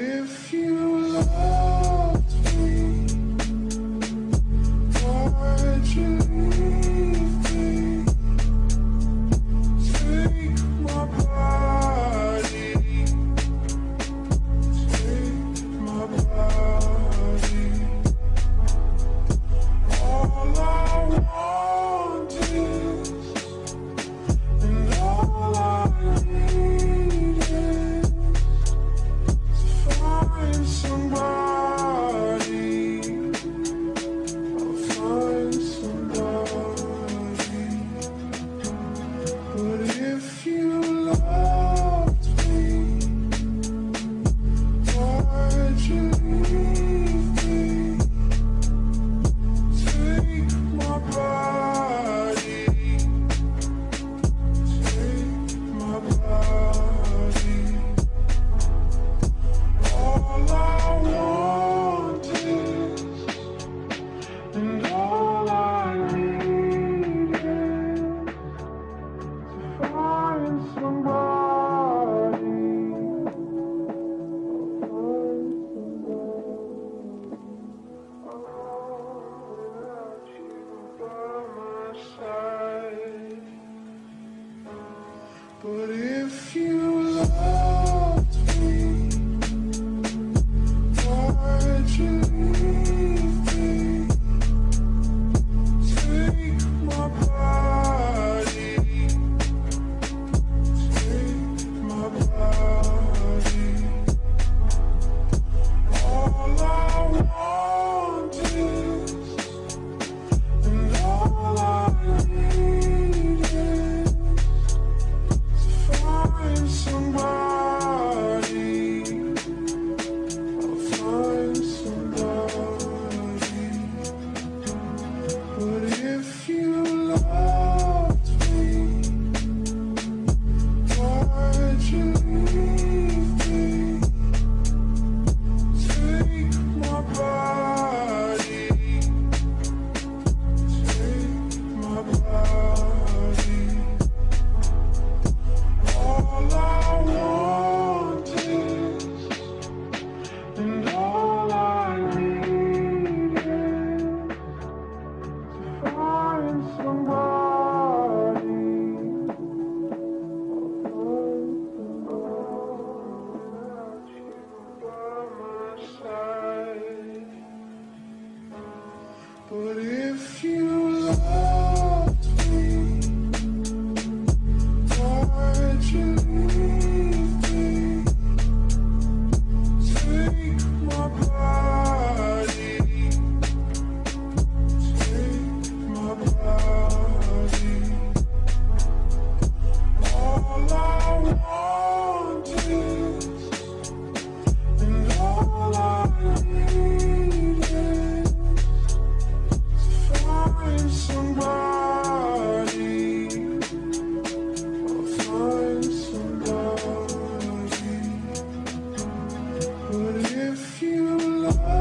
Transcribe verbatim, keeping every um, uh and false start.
if you loved me, why'd you leave me? Take my body, take my body. All I want is, and all I need is to find somebody. I'll find somebody. But if you loved me, why'd you leave me? Take my body, take my body. All I want is, and all I need is to find somebody. Without you by my side. But if you loved me, why'd you leave me? Take my body, take my body. All I want is, and all I need is to find somebody. I'll find somebody. But if you loved me, why'd you leave me? Take my body, take my body. All I want is, and all I need is to find somebody. I'll find somebody without you by my side. But if you loved me, why'd you leave me? Take my body, take my body. All I want is, and all I need is to find somebody. I'll find somebody. But if you love